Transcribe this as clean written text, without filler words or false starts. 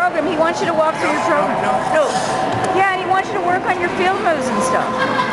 program. He wants you to walk through your program. No. Yeah, and he wants you to work on your field moves and stuff.